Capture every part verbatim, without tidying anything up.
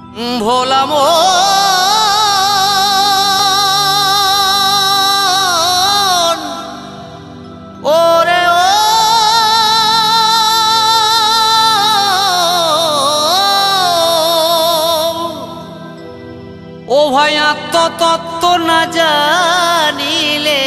ভোলা মন ওরে ও ভাই আত্মতত্ত্ব না জানিলে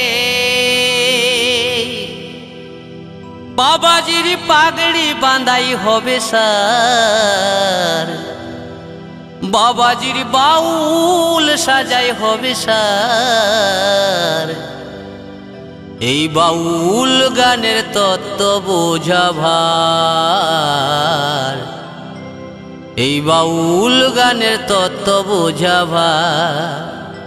বাবাজির পাগড়ি বাঁধাই হবে সার, বাবাজির বাউল সাজাই হবে সার। এই বাউল গানের তত্ত্ব বোঝা ভার, এই বাউল গানের তত্ত্ব বোঝা ভার।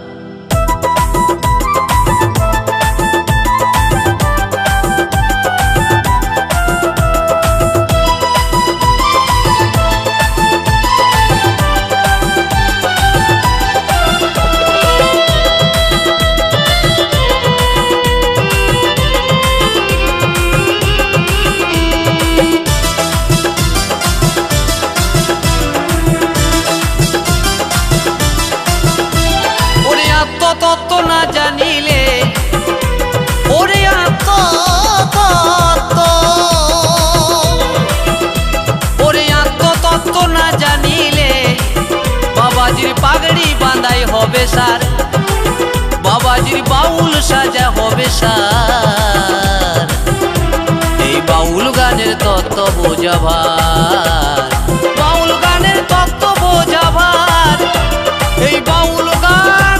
তত্ত্ব না জানিলে ওরে আত্মতত্ত্ব, ওরে আত্মতত্ত্ব না জানিলে বাবাজির পাগড়ি বাঁধাই হবে সার, বাবাজির বাউল সাজা হবে সার। এই বাউল গানের তত্ত্ব বোঝা ভার, বাউল গানের তত্ত্ব বোঝা ভার। এই বাউল গান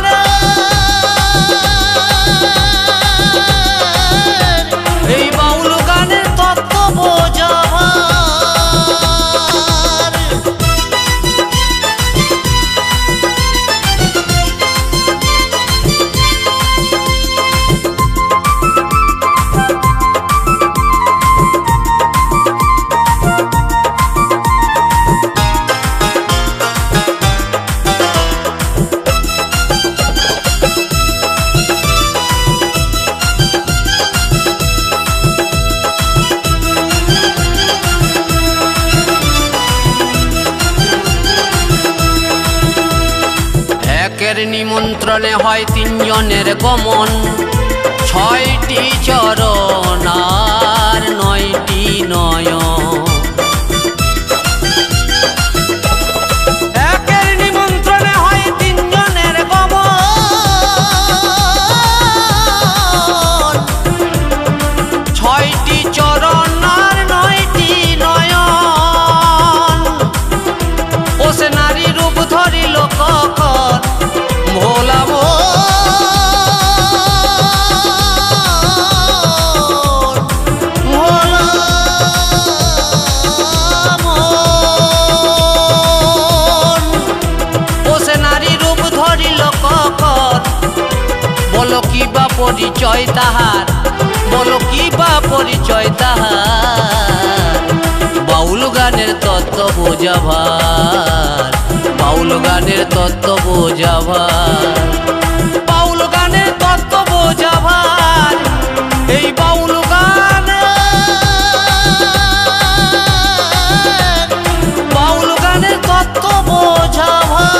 এই বাউল গানের তত্ত্ব বোঝা ভার। একের নিমন্ত্রণে হয় তিনজনের গমন, ছয়টি চরণ আর নয়টি নয়ন। একের নিমন্ত্রণে হয় তিনজনের গমন, ছয়টি চরণ আর নয়টি নয়ন। ও সে নারী রূপ ধরিল কখন ভোলা মন, ভোলা মন। ও সে নারী রূপ ধরিল কখন, বলো কি বা পরিচয় তাহার, বলো কি বা পরিচয় তাহার। বাউল গানের তত্ত্ব বোঝা ভার, বাউল গানের তত্ত্ব বোঝা ভার, বাউল গানের তত্ত্ব বোঝা ভার। এই বাউল গান বাউল গানের তত্ত্ব বোঝা ভার।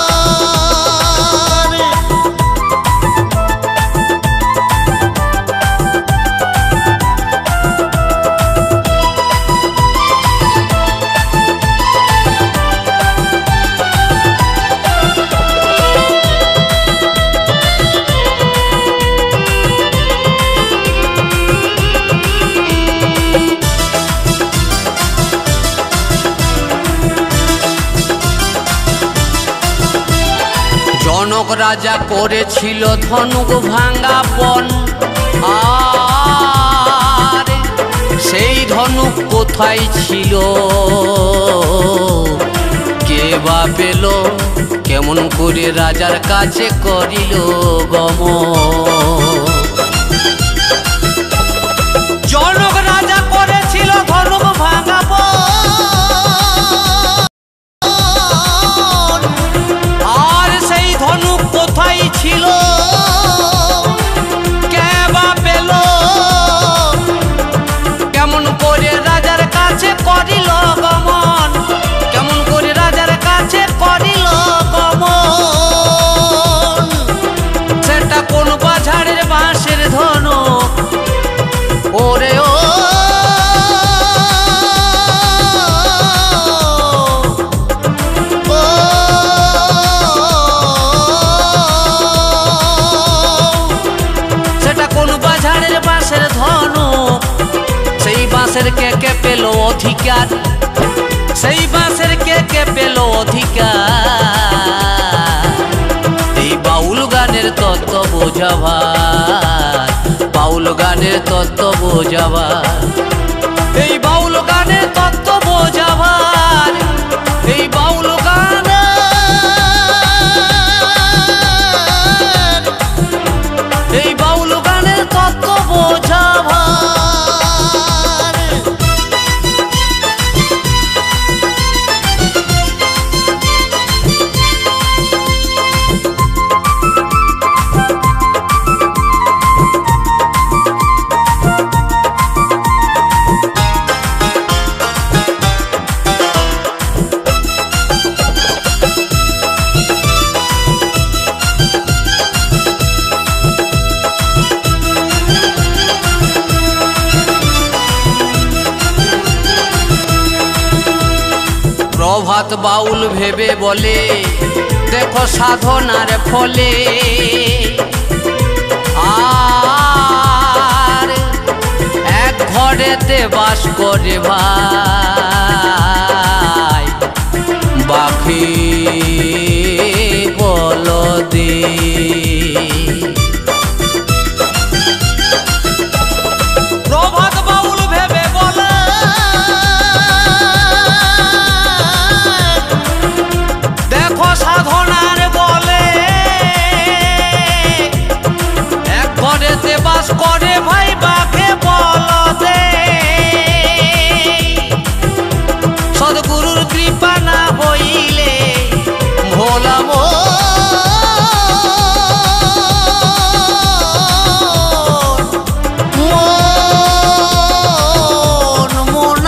জনক রাজা করেছিল ধনুক ভাঙা বন, আর সেই ধনুক কোথায় ছিল কে বা পেল, কেমন করে রাজার কাছে করিল গমন। জনক রাজা করেছিল ধনুক ভাঙা বন, আর সেই ধনুক কোথায় ছিল কে বা পেল, কেমন করে রাজার কাছে করিল গমন, কেমন করে রাজার কাছে বাঁশের কে কে পেল অধিকার, সেই বাঁশের কে কে পেল অধিকার। এই বাউল গানের তত্ত্ব বোঝাবার, বাউল গানের তত্ত্ব বোঝাবার, এই বাউল গানের তত্ত্ব বোঝাবার, এই বাউল গান এই বাউল গানের তত্ত্ব বোঝাবার। প্রভাত বাউল ভেবে বলে দেখো সাধনার ফলে, আর এক ঘরেতে বাস করে ভাই বাকি বলদে। প্রভাত বাউল ভেবে বলে দেখো সাধনার বলে, এক ঘরেতে বাস করে ভাই বাঘে বলদে। সদ্গুরুর কৃপা না হইলে ভোলা মন মন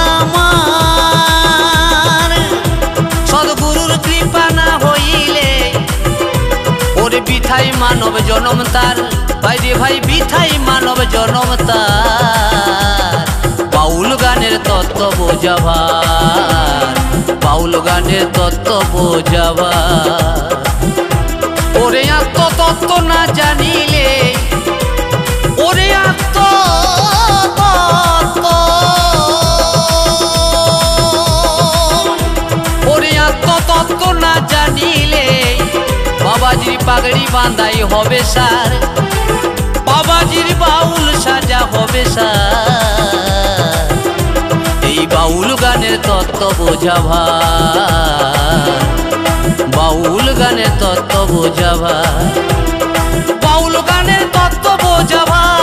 আমার, সদ্গুরুর কৃপা না হইলে ওরে বিথাই মানব জনম তার, ভাইরে ভাই বিথাই মানব জনম তার। বাউল গানের তত্ত্ব বোঝাবার, বাউল গানের তত্ত্ব বোঝাবার, ওরে আত্ম তত্ত্ব না জানিলে, ওরে আত্ম তত্ত্ব, ওরে আত্ম তত্ত্ব না জানিলে বাবাজির পাগড়ি বাঁধাই হবে সার, বাবাজির বাউল সাজা হবে সার। এই বাউল গানের তত্ত্ব বোঝাবার, বাউল গানের তত্ত্ব বোঝাবার, বাউল গানের তত্ত্ব বোঝাবার।